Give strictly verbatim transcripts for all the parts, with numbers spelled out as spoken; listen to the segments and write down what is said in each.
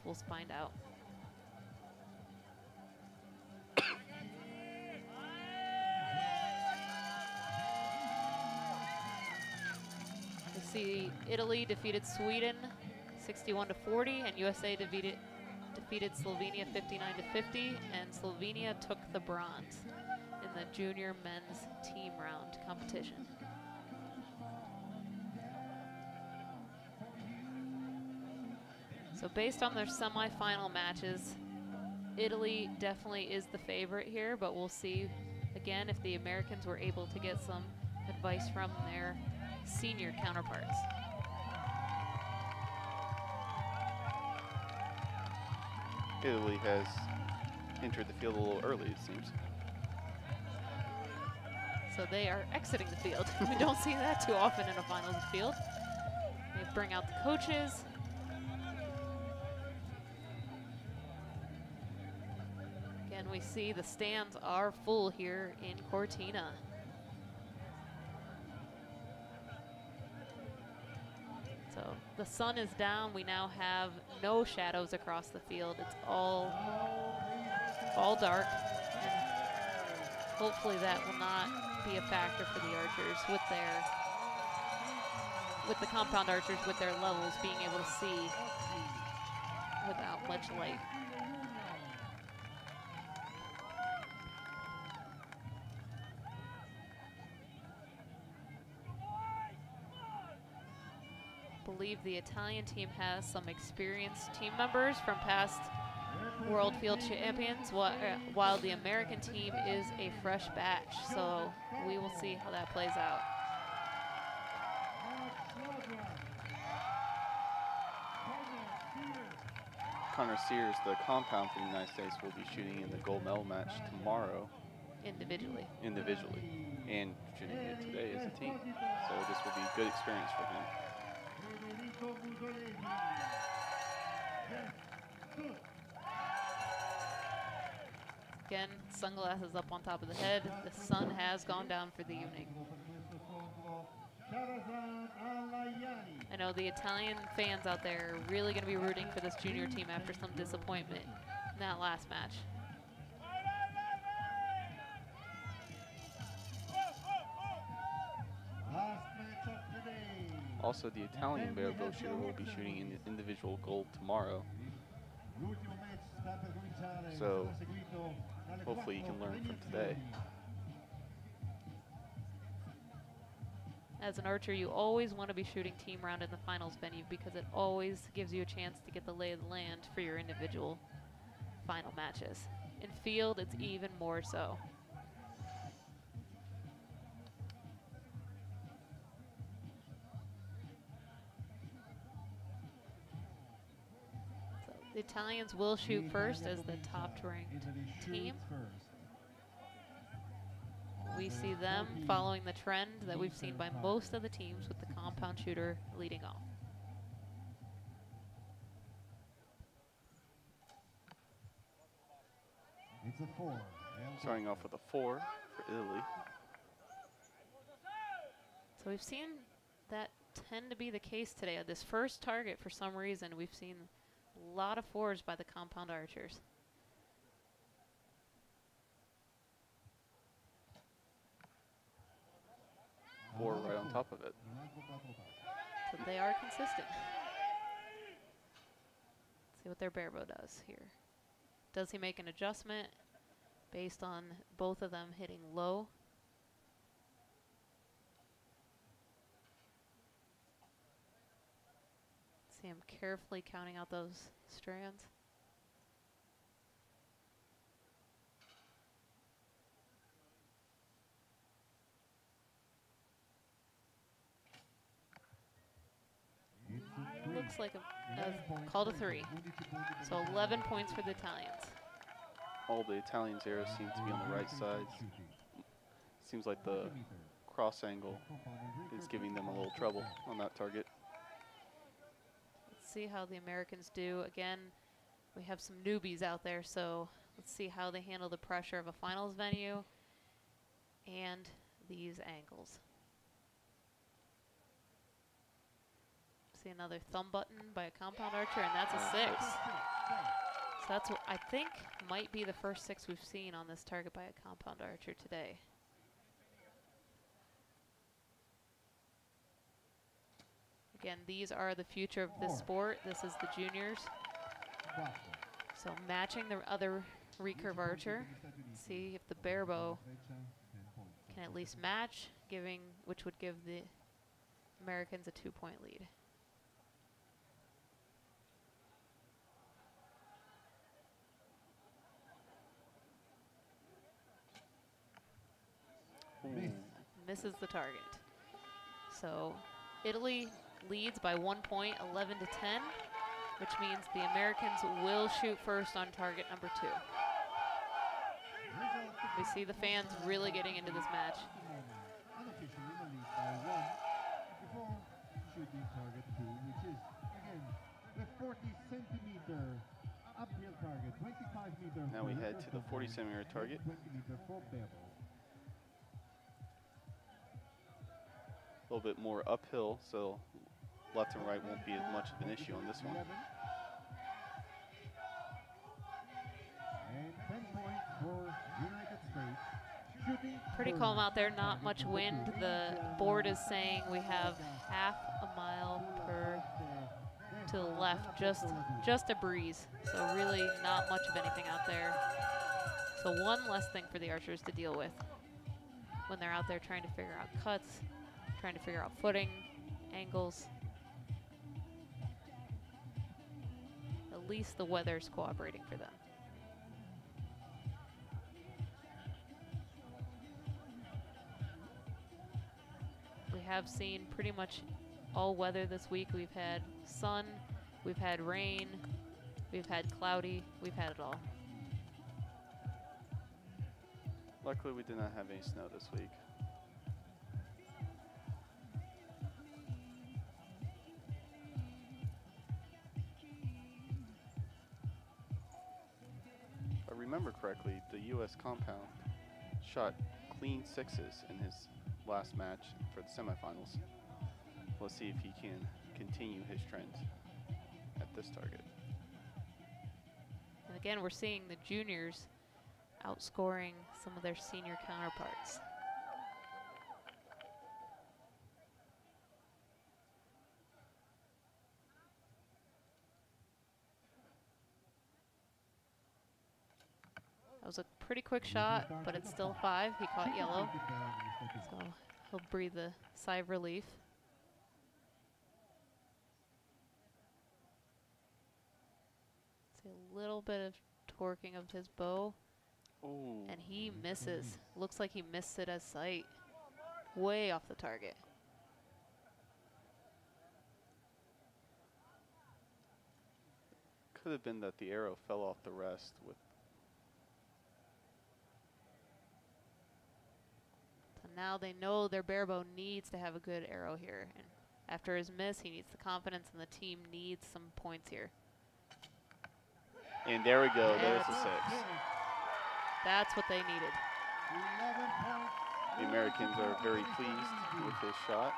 We'll find out. We see Italy defeated Sweden sixty-one to forty, and U S A defeated defeated Slovenia fifty-nine to fifty, and Slovenia took the bronze in the junior men's team round competition. So based on their semifinal matches, Italy definitely is the favorite here, but we'll see again if the Americans were able to get some advice from their senior counterparts. Italy has entered the field a little early, it seems. So they are exiting the field. We don't see that too often in a finals field. They bring out the coaches. Again, we see the stands are full here in Cortina. So the sun is down. We now have no shadows across the field. It's all, all dark. And hopefully that will not be a factor for the archers with their, with the compound archers with their levels being able to see without much light. I believe the Italian team has some experienced team members from past World Field Champions, while, uh, while the American team is a fresh batch. So we will see how that plays out. Connor Sears, the compound for the United States, will be shooting in the gold medal match tomorrow. Individually. Individually. And shooting it today as a team. So this will be a good experience for him. Again, sunglasses up on top of the head. The sun has gone down for the evening. I know the Italian fans out there are really going to be rooting for this junior team after some disappointment in that last match. Also, the Italian barebow shooter will be shooting in the individual gold tomorrow. So hopefully you can learn from today. As an archer, you always want to be shooting team round in the finals venue because it always gives you a chance to get the lay of the land for your individual final matches. In field, it's even more so. So the Italians will shoot first as the top-ranked team. We see them following the trend that we've seen by most of the teams with the compound shooter leading off. It's a four. Starting off with a four for Italy. So we've seen that tend to be the case today. At this first target, for some reason, we've seen a lot of fours by the compound archers. Four right on top of it. So they are consistent. Let's see what their barebow does here. Does he make an adjustment based on both of them hitting low? See him carefully counting out those strands. Looks like a, a call to three. So eleven points for the Italians. All the Italians' arrows seem to be on the right side. Seems like the cross angle is giving them a little trouble on that target. Let's see how the Americans do. Again, we have some newbies out there, so let's see how they handle the pressure of a finals venue and these angles. See another thumb button by a compound archer, and that's a six. So that's what I think might be the first six we've seen on this target by a compound archer today. Again, these are the future of this sport. This is the juniors. So matching the other recurve archer, see if the bare bow can at least match, giving which would give the Americans a two-point lead. Ooh. Misses the target. So Italy leads by one point, eleven to ten, which means the Americans will shoot first on target number two. We see the fans really getting into this match. Now we head to the forty centimeter target. A little bit more uphill, so left and right won't be as much of an issue on this one. Pretty calm out there, not much wind. The board is saying we have half a mile per to the left, just just a breeze. So really not much of anything out there. So one less thing for the archers to deal with when they're out there trying to figure out cuts, trying to figure out footing, angles. At least the weather's cooperating for them. We have seen pretty much all weather this week. We've had sun, we've had rain, we've had cloudy, we've had it all. Luckily, we did not have any snow this week. If I remember correctly, the U S compound shot clean sixes in his last match for the semifinals. Let's see if he can continue his trend at this target. And again, we're seeing the juniors outscoring some of their senior counterparts. That was a pretty quick shot, but it's still five. He caught yellow, so he'll breathe a sigh of relief. See a little bit of torquing of his bow. Ooh. And he misses. Looks like he missed it as sight. Way off the target. Could have been that the arrow fell off the rest with. So now they know their bare bow needs to have a good arrow here. And after his miss, he needs the confidence, and the team needs some points here. And there we go. There's the six. That's what they needed. The Americans are very pleased with his shot.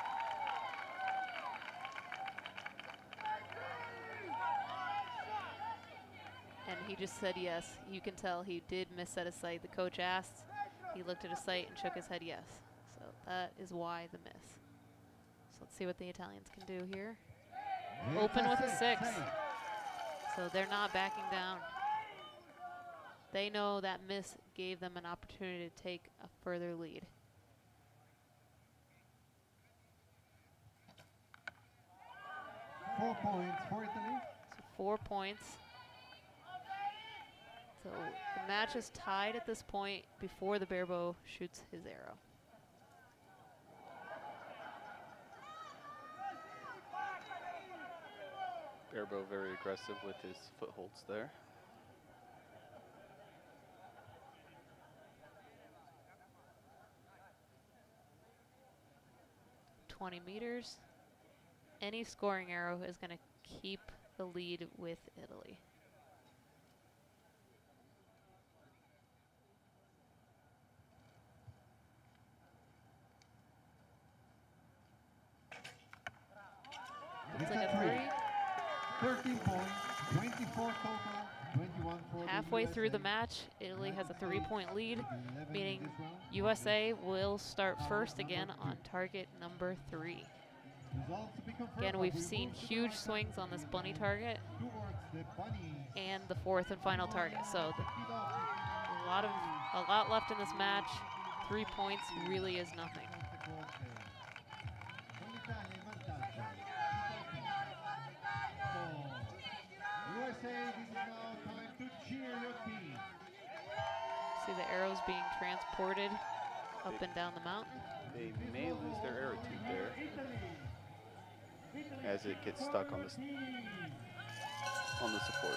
And he just said yes. You can tell he did miss at his sight. The coach asked. He looked at his sight and shook his head yes. So that is why the miss. So let's see what the Italians can do here. Open with a six. So they're not backing down. They know that miss gave them an opportunity to take a further lead. Four points for Italy. So four points. So the match is tied at this point before the bare bow shoots his arrow. Barebow very aggressive with his footholds there. twenty meters. Any scoring arrow is going to keep the lead with Italy. Halfway through the match, Italy has a three-point lead, meaning U S A will start first again on target number three. Again, we've seen huge swings on this bunny target and the fourth and final target. So the, a lot of a lot left in this match. Three points really is nothing. See the arrows being transported up they, and down the mountain. They may lose their arrow tube there as it gets stuck on the on the support.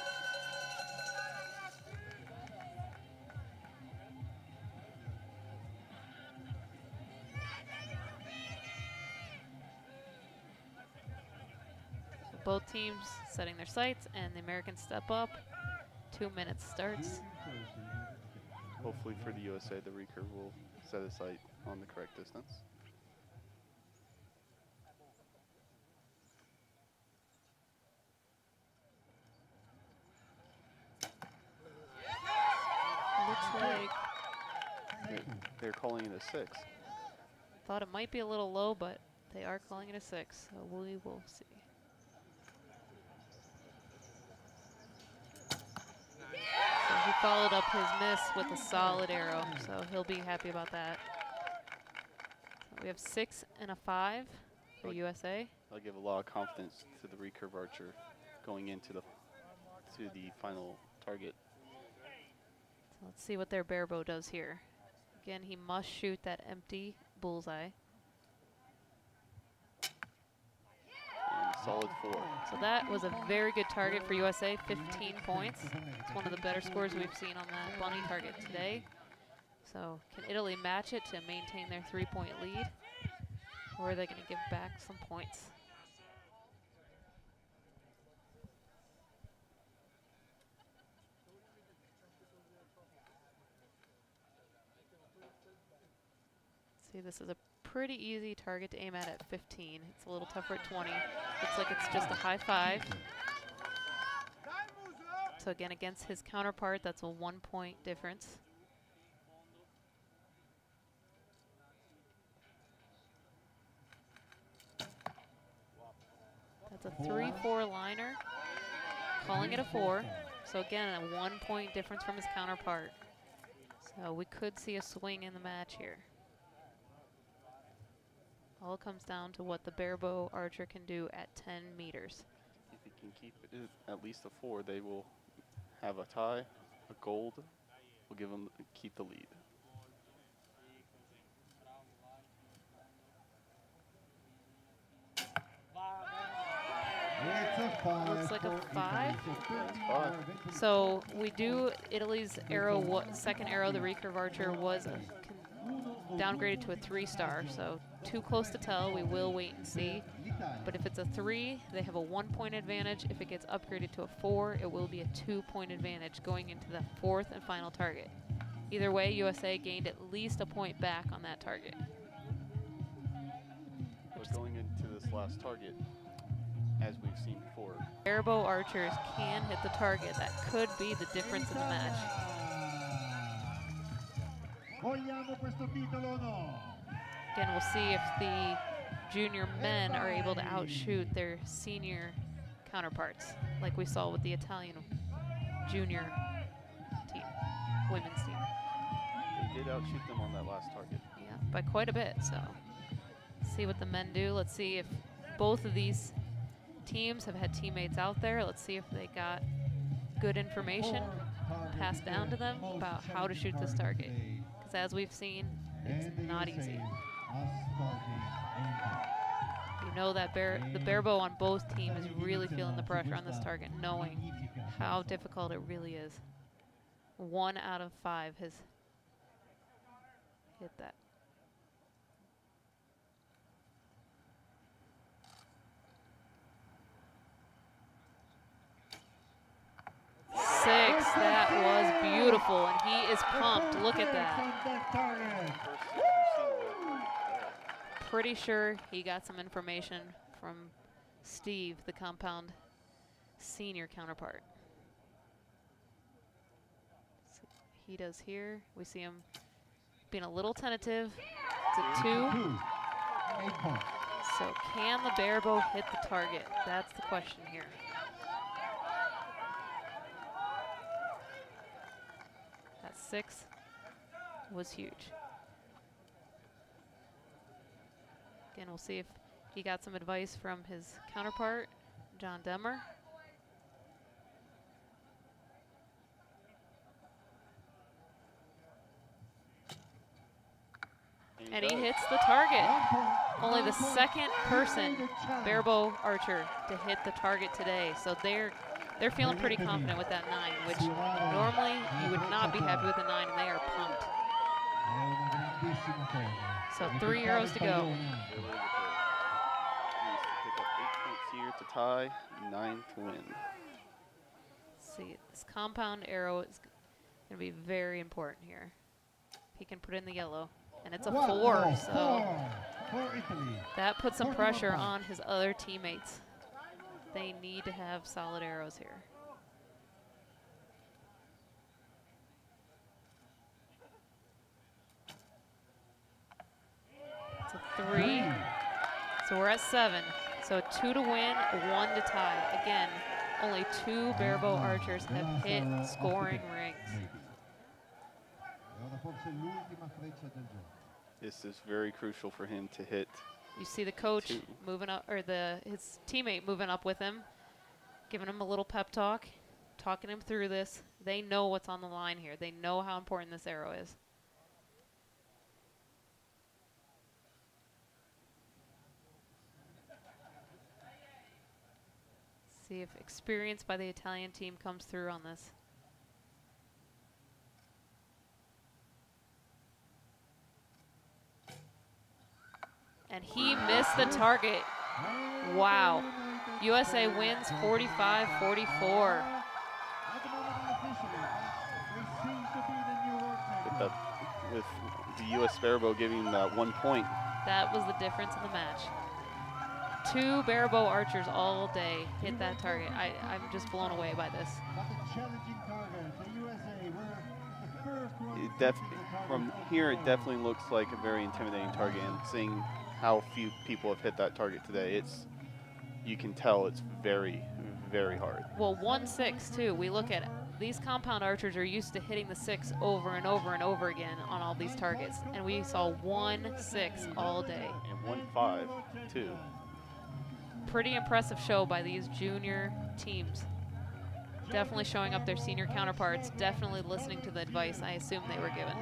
So both teams setting their sights, and the Americans step up. Two minutes starts. Hopefully for the U S A, the recurve will set a sight on the correct distance. Looks like they're, they're calling it a six. Thought it might be a little low, but they are calling it a six, so we will see. So he followed up his miss with a solid arrow, so he'll be happy about that. So we have six and a five for I'll, U S A. I'll give a lot of confidence to the recurve archer going into the to the final target. So let's see what their bare bow does here. Again, he must shoot that empty bullseye. And solid four. So that was a very good target for U S A, fifteen points. It's one of the better scores we've seen on that bunny target today. So can Italy match it to maintain their three-point lead? Or are they going to give back some points? See, this is a pretty easy target to aim at at fifteen. It's a little tougher at twenty. Looks like it's just a high five. So again, against his counterpart, that's a one-point difference. That's a three four liner, calling it a four. So again, a one-point difference from his counterpart. So we could see a swing in the match here. All comes down to what the bare bow archer can do at ten meters. If he can keep it at least a four, they will have a tie, a gold. Will give them keep the lead. Looks like a five. Five. So we do Italy's arrow. What second arrow? The recurve archer was a, downgraded to a three star. So too close to tell. We will wait and see. But if it's a three, they have a one-point advantage. If it gets upgraded to a four, it will be a two-point advantage going into the fourth and final target. Either way, U S A gained at least a point back on that target. But going into this last target, as we've seen before, Bare bow archers can hit the target. That could be the difference in the match. Again, we'll see if the junior men are able to outshoot their senior counterparts, like we saw with the Italian junior team, women's team. they did outshoot them on that last target. Yeah, by quite a bit, so see what the men do. Let's see if both of these teams have had teammates out there. Let's see if they got good information passed down to them about how to shoot this target. Because as we've seen, it's not easy. You know that bear, the bare bow on both teams is really feeling the pressure on this target, knowing how difficult it really is. One out of five has hit that. Six, that was beautiful, and he is pumped. Look at that. Pretty sure he got some information from Steve, the compound senior counterpart. he does here. We see him being a little tentative. It's a two. Eight points. So can the barebow hit the target? That's the question here. That six was huge. Again, we'll see if he got some advice from his counterpart, John Demmer. And he hits the target. Only the second person, barebow archer, to hit the target today. So they're they're feeling pretty confident with that nine, which normally you would not be happy with a nine, and they are pumped. So three arrows to go. Pick up eight points here to tie, nine to win. Let's see, this compound arrow is going to be very important here. He can put in the yellow. And it's a four, so that puts some pressure on his other teammates. They need to have solid arrows here. It's a three. So we're at seven. So two to win, one to tie. Again, only two barebow archers have hit scoring rings. This is very crucial for him to hit. You see the coach two. moving up, or the his teammate moving up with him, giving him a little pep talk, talking him through this. They know what's on the line here. They know how important this arrow is. See if experience by the Italian team comes through on this. And he missed the target. Wow. U S A wins forty-five forty-four. With, the, with the U S barebow giving that one point. That was the difference in the match. Two barebow archers all day hit that target. I, I'm just blown away by this. It def from here, it definitely looks like a very intimidating target, and seeing how few people have hit that target today, it's you can tell it's very, very hard. Well, one six too. We look at it. These compound archers are used to hitting the six over and over and over again on all these targets, and we saw one six all day. And one five too. Pretty impressive show by these junior teams. Definitely showing up their senior counterparts. Definitely listening to the advice I assume they were given.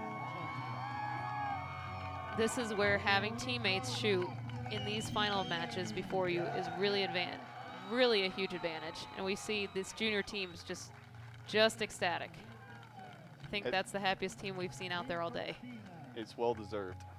This is where having teammates shoot in these final matches before you is really advan really a huge advantage. And we see this junior team's just just ecstatic. I think it that's the happiest team we've seen out there all day. It's well deserved.